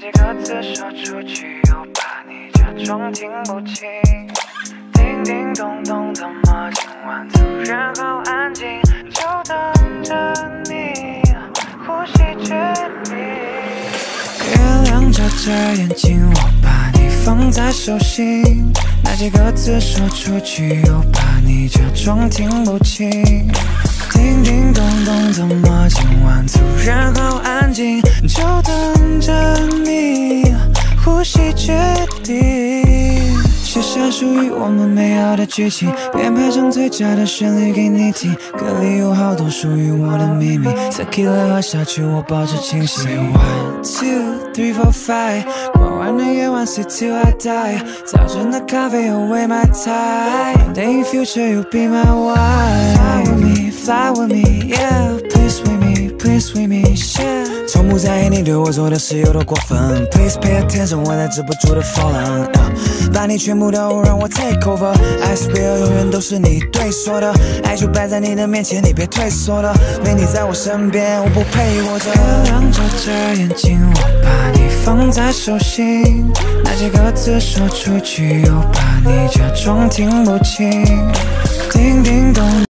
几个字说出去，又怕你假装听不清。叮叮咚咚，怎么今晚突然好安静？就等着你呼吸决定。月亮眨眨眼睛，我把你放在手心。那几个字说出去，又怕你假装听不清。叮叮咚咚，怎么今晚突然好安静？就等着你呼吸决定。写下属于我们美好的剧情，编排成最佳的旋律给你听。歌里有好多属于我的秘密 ，Tequila 喝下去，我保持清醒。Say 1, 2, 3, 4, 5，过完的夜晚 ，Say till I die。早晨的咖啡后为 my time。Day in future, you be my wife。Fly with me, fly with me, yeah. Please with me, please with me, share。从不在意你对我做的事有多过分 ，Please pay attention， 我在止不住的falling。把你全部都让我 take over。I swear， 永远都是你对说的，爱就摆在你的面前，你别退缩了。没你在我身边，我不配活着。月亮眨眨眼睛，我把你放在手心。那几个字说出去，又怕你假装听不清。叮叮咚。